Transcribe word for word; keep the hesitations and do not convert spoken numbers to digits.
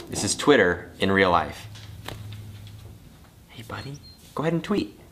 This is Twitter in real life. Hey buddy, go ahead and tweet.